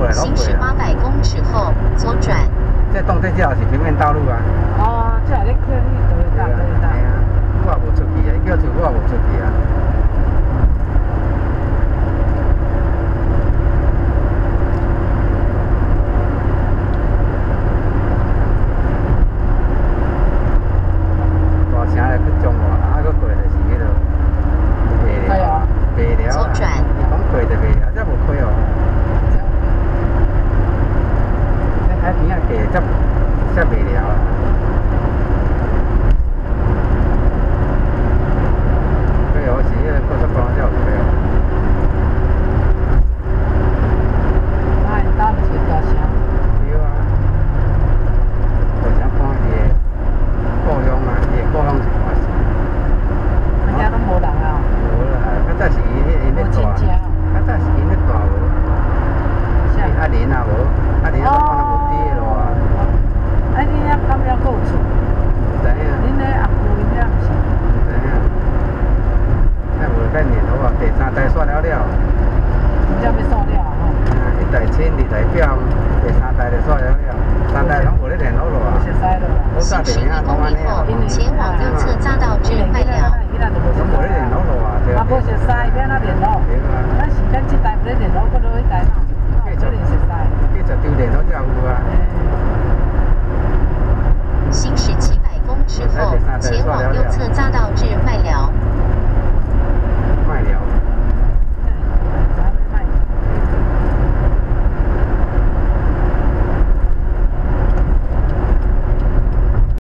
行驶800公尺后左转。 这当这条是平面道路啊。 哦，这你去你就会搭，就会搭。 我也无出去啊，伊叫出我也无出去啊。大城来去中华，啊，搁过就是迄落卖寮，卖寮啊。伊讲过就卖寮，这无开哦。在海边啊，过才卖寮啊。高速公路才有开哦。 哎，搭不是大城。 对啊，大城看伊个故乡啊，伊个故乡是偌细。 人家都无人啊。 无啦，较早是因咧大，较早是因咧大无。是啊林啊无，啊林啊看到无底个路啊。 啊，你遐旁边还有厝？ 唔知影。 恁咧阿姑因遐毋是？ 唔知影。遐无介年头啊，第三代煞了了。 真正要煞了啊！ 一代亲，二代表，第三代就煞了了。三代拢无咧联络了啊。 熟悉了。 行驶1公里后，前往右侧匝道至麦寮。 拢无咧联络了啊，对。 啊，无熟悉，要哪联络？ 对啊。 咱是咱这代无咧联络，搁落迄代，可能熟悉。 继续丢联络才有啊。